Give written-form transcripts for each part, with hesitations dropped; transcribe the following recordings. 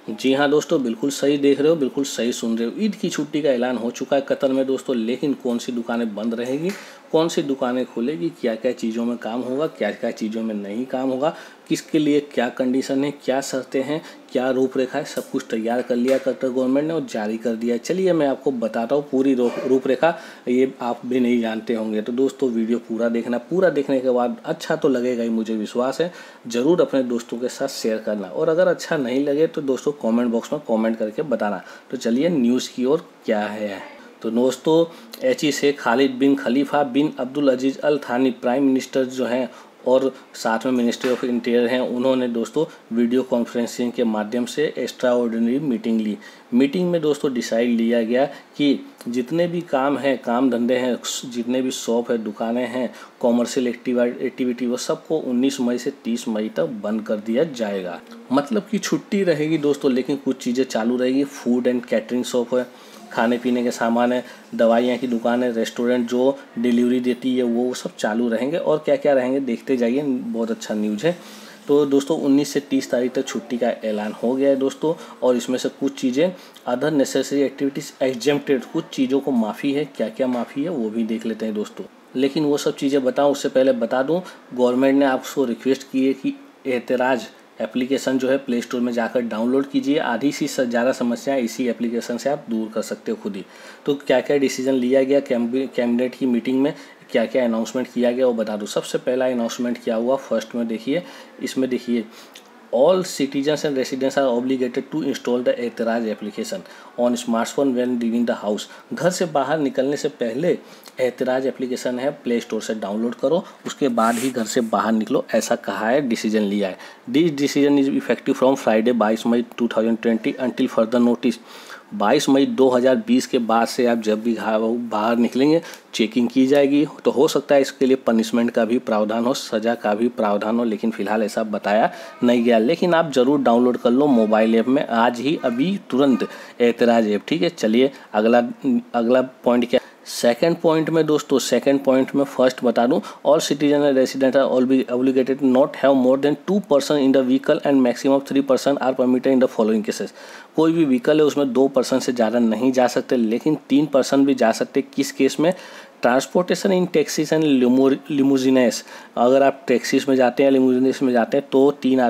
जी हाँ दोस्तों, बिल्कुल सही देख रहे हो, बिल्कुल सही सुन रहे हो। ईद की छुट्टी का ऐलान हो चुका है कतर में दोस्तों, लेकिन कौन सी दुकानें बंद रहेगी, कौन सी दुकानें खुलेगी, क्या क्या चीज़ों में काम होगा, क्या क्या चीज़ों में नहीं काम होगा, किसके लिए क्या कंडीशन है, क्या शर्तें हैं, क्या रूपरेखा है, सब कुछ तैयार कर लिया कतर गवर्नमेंट ने और जारी कर दिया है। चलिए मैं आपको बताता हूँ पूरी रूपरेखा, ये आप भी नहीं जानते होंगे। तो दोस्तों वीडियो पूरा देखना, पूरा देखने के बाद अच्छा तो लगेगा ही, मुझे विश्वास है। ज़रूर अपने दोस्तों के साथ शेयर करना, और अगर अच्छा नहीं लगे तो दोस्तों कमेंट बॉक्स में कमेंट करके बताना। तो चलिए न्यूज़ की ओर क्या है। तो दोस्तों H E Sheikh Khalid bin Khalifa bin Abdul Aziz Al Thani prime minister जो हैं और साथ में मिनिस्ट्री ऑफ इंटीरियर हैं, उन्होंने दोस्तों वीडियो कॉन्फ्रेंसिंग के माध्यम से एक्स्ट्रा ऑर्डिनरी मीटिंग ली। मीटिंग में दोस्तों डिसाइड लिया गया कि जितने भी काम हैं, काम धंधे हैं, जितने भी शॉप है, दुकानें हैं, कॉमर्शियल एक्टिविटी, वो सबको 19 मई से 30 मई तक बंद कर दिया जाएगा। मतलब कि छुट्टी रहेगी दोस्तों, लेकिन कुछ चीज़ें चालू रहेगी। फूड एंड कैटरिंग शॉप है, खाने पीने के सामान है, दवाइयाँ की दुकान है, रेस्टोरेंट जो डिलीवरी देती है, वो सब चालू रहेंगे। और क्या क्या रहेंगे देखते जाइए, बहुत अच्छा न्यूज़ है। तो दोस्तों 19 से 30 तारीख तक छुट्टी का ऐलान हो गया है दोस्तों, और इसमें से कुछ चीज़ें अदर नेसेसरी एक्टिविटीज़ एग्जेम्प्टेड, कुछ चीज़ों को माफ़ी है। क्या क्या माफ़ी है वो भी देख लेते हैं दोस्तों। लेकिन वो सब चीज़ें बताऊँ उससे पहले बता दूँ, गवर्नमेंट ने आपको रिक्वेस्ट की है कि एतराज़ एप्लीकेशन जो है प्ले स्टोर में जाकर डाउनलोड कीजिए। आधी से ज़्यादा समस्याएं इसी एप्लीकेशन से आप दूर कर सकते हो खुद ही। तो क्या क्या डिसीजन लिया गया कैबिनेट की मीटिंग में, क्या क्या अनाउंसमेंट किया गया वो बता दूँ। सबसे पहला अनाउंसमेंट क्या हुआ, फर्स्ट में देखिए, इसमें देखिए, all citizens and residents are obligated to install the Ehteraz application on smartphone when leaving the house. घर से बाहर निकलने से पहले एतराज़ एप्लीकेशन है, प्ले स्टोर से डाउनलोड करो, उसके बाद ही घर से बाहर निकलो, ऐसा कहा है, डिसीजन लिया है। This decision is effective from Friday 22 May 2020 until further notice. 22 मई 2020 के बाद से आप जब भी बाहर निकलेंगे चेकिंग की जाएगी। तो हो सकता है इसके लिए पनिशमेंट का भी प्रावधान हो, सज़ा का भी प्रावधान हो, लेकिन फ़िलहाल ऐसा बताया नहीं गया। लेकिन आप ज़रूर डाउनलोड कर लो मोबाइल ऐप में आज ही, अभी तुरंत, एतराज़ ऐप। ठीक है, चलिए अगला पॉइंट क्या। सेकेंड पॉइंट में दोस्तों, सेकेंड पॉइंट में फर्स्ट बता दूं, all citizen and resident are obligated not have more than 2 person in the vehicle and maximum 3 person are permitted in the following cases. कोई भी व्हीकल है उसमें 2 पर्सन से ज़्यादा नहीं जा सकते, लेकिन 3 पर्सन भी जा सकते। किस केस में, transportation in taxis and limousines. अगर आप टैक्सीज में जाते हैं, लिमोजिनेस में जाते हैं, तो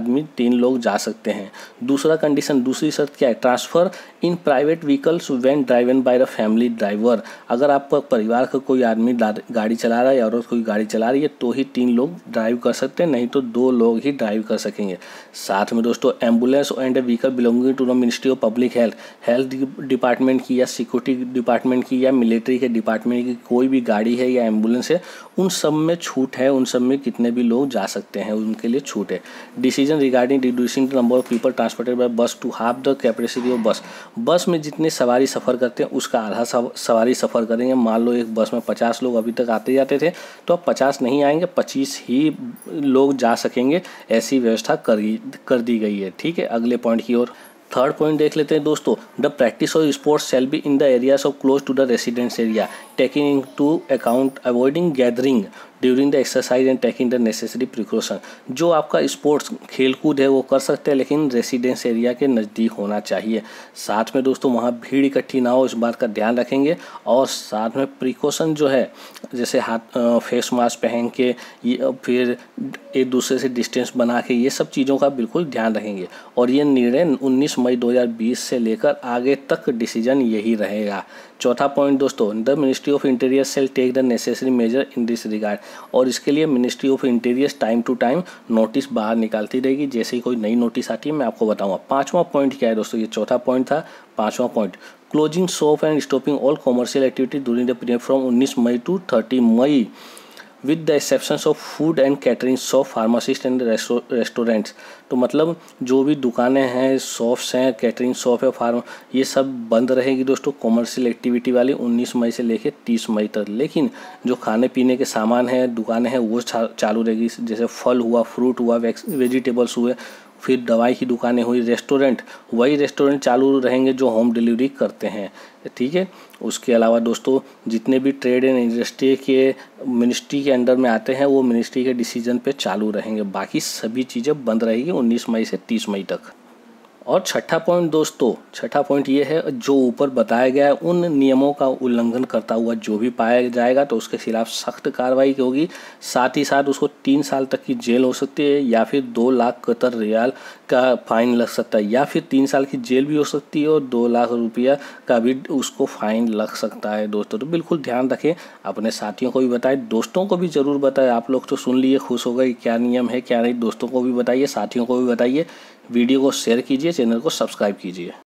3 लोग जा सकते हैं। दूसरा कंडीशन, दूसरी शर्त क्या है, transfer in private vehicles when driven by the family driver. अगर आपका परिवार का कोई आदमी गाड़ी चला रहा है या औरत कोई गाड़ी चला रही है तो ही 3 लोग ड्राइव कर सकते हैं, नहीं तो 2 लोग ही ड्राइव कर सकेंगे। साथ में दोस्तों ambulance and vehicle belonging to the ministry of public health department की या सिक्योरिटी डिपार्टमेंट की या मिलिट्री के डिपार्टमेंट की कोई भी गाड़ी है या एम्बुलेंस है, उन सब में छूट है, उन सब में कितने भी लोग जा सकते हैं उनके लिए छूट है। Decision regarding reducing the number of people transported by bus to half the capacity of bus. Bus में जितने सवारी सफ़र करते हैं उसका आधा सवारी सफ़र करेंगे। मान लो एक बस में 50 लोग अभी तक आते जाते थे, तो अब 50 नहीं आएंगे, 25 ही लोग जा सकेंगे, ऐसी व्यवस्था कर दी गई है। ठीक है, अगले पॉइंट की ओर। थर्ड पॉइंट देख लेते हैं दोस्तों, the practice of sports shall be in the areas of close to the residence area taking into account avoiding gathering during the exercise and taking the necessary precaution. जो आपका sports खेलकूद है वो कर सकते हैं, लेकिन रेसिडेंस एरिया के नज़दीक होना चाहिए। साथ में दोस्तों वहाँ भीड़ इकट्ठी ना हो, इस बात का ध्यान रखेंगे। और साथ में प्रिकॉशन जो है, जैसे हाथ फेस मास्क पहन के, फिर एक दूसरे से डिस्टेंस बना के, ये सब चीज़ों का बिल्कुल ध्यान रखेंगे। और ये निर्णय 19 मई 2020 से लेकर आगे तक डिसीजन यही रहेगा। चौथा पॉइंट दोस्तों, the ministry of interior shall take the necessary measure in this regard. और इसके लिए ministry of interior time to time notice बाहर निकालती रहेगी, जैसे ही कोई नई नोटिस आती है मैं आपको बताऊंगा। पांचवा पॉइंट क्या है दोस्तों, ये चौथा पॉइंट था, पांचवा point, closing shop and stopping all commercial activity during the period from 19 May to 30 May with the exceptions of food and catering shop, pharmacist and restaurants. तो मतलब जो भी दुकानें हैं, शॉप्स हैं, कैटरिंग शॉप है, ये सब बंद रहेगी दोस्तों, कॉमर्शियल एक्टिविटी वाली 19 मई से लेकर 30 मई तक। लेकिन जो खाने पीने के सामान हैं, दुकानें हैं, वो चालू रहेगी, जैसे फल हुआ, फ्रूट हुआ, वेजिटेबल्स हुए, फिर दवाई की दुकानें हुई, रेस्टोरेंट, वही रेस्टोरेंट चालू रहेंगे जो होम डिलीवरी करते हैं। ठीक है, उसके अलावा दोस्तों जितने भी ट्रेड एंड इंडस्ट्री के मिनिस्ट्री के अंडर में आते हैं वो मिनिस्ट्री के डिसीजन पे चालू रहेंगे, बाकी सभी चीज़ें बंद रहेगी 19 मई से 30 मई तक। और छठा पॉइंट दोस्तों, छठा पॉइंट ये है, जो ऊपर बताया गया है उन नियमों का उल्लंघन करता हुआ जो भी पाया जाएगा तो उसके खिलाफ सख्त कार्रवाई होगी। साथ ही साथ उसको 3 साल तक की जेल हो सकती है या फिर 2 लाख कतर रियाल का फाइन लग सकता है, या फिर 3 साल की जेल भी हो सकती है और 2 लाख रुपया का भी उसको फाइन लग सकता है दोस्तों। तो बिल्कुल ध्यान रखें, अपने साथियों को भी बताएं, दोस्तों को भी ज़रूर बताएं। आप लोग तो सुन लिए, खुश हो गए क्या नियम है क्या नहीं, दोस्तों को भी बताइए, साथियों को भी बताइए। वीडियो को शेयर कीजिए, चैनल को सब्सक्राइब कीजिए।